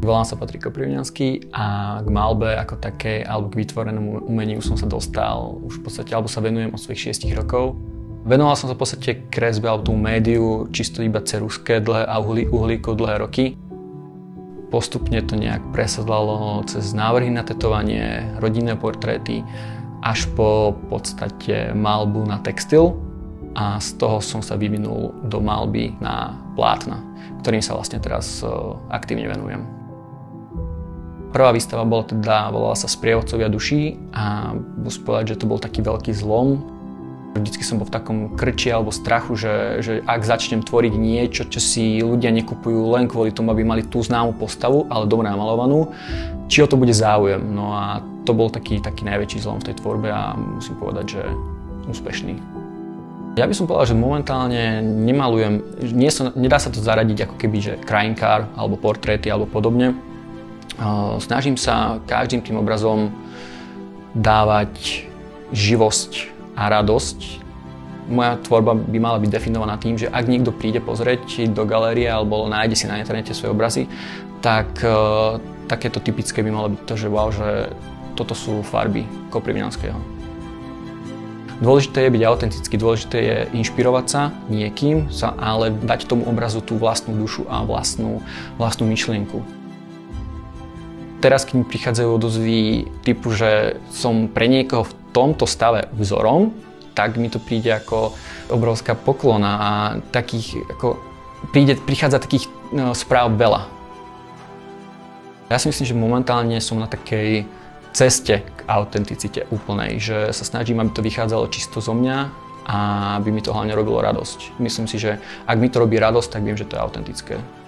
Volám sa Patrik Koprivňanský a k maľbe ako takej alebo k vytvorenému umeniu som sa dostal už v podstate, alebo sa venujem od svojich 6 rokov. Venoval som sa v podstate kresbe alebo tomu médiu čisto iba ceruské dlhé a uhlíkov dlhé roky. Postupne to nejak presadlalo cez návrhy na tetovanie, rodinné portréty, až po podstate maľbu na textil a z toho som sa vyvinul do maľby na plátna, ktorým sa vlastne teraz aktívne venujem. Prvá výstava volala sa Sprievodcovia duší a musím povedať, že to bol taký veľký zlom. Vždycky som bol v takom krči alebo strachu, že ak začnem tvoriť niečo, čo si ľudia nekupujú len kvôli tomu, aby mali tú známu postavu, ale dobre namalovanú, či o to bude záujem. No a to bol taký najväčší zlom v tej tvorbe a musím povedať, že úspešný. Ja by som povedal, že momentálne nemalujem, nedá sa to zaradiť ako keby, že krajinkár alebo portréty alebo podobne. Snažím sa každým tým obrazom dávať živosť a radosť. Moja tvorba by mala byť definovaná tým, že ak niekto príde pozrieť do galérie alebo nájde si na internete svoje obrazy, tak takéto typické by malo byť to, že wow, že toto sú farby Koprivňanského. Dôležité je byť autentický, dôležité je inšpirovať sa niekým, ale dať tomu obrazu tú vlastnú dušu a vlastnú myšlienku. Teraz, keď mi prichádzajú odozvy typu, že som pre niekoho v tomto stave vzorom, tak mi to príde ako obrovská poklona a prichádza takých správ veľa. Ja si myslím, že momentálne som na takej ceste k autenticite úplnej, že sa snažím, aby to vychádzalo čisto zo mňa a aby mi to hlavne robilo radosť. Myslím si, že ak mi to robí radosť, tak viem, že to je autentické.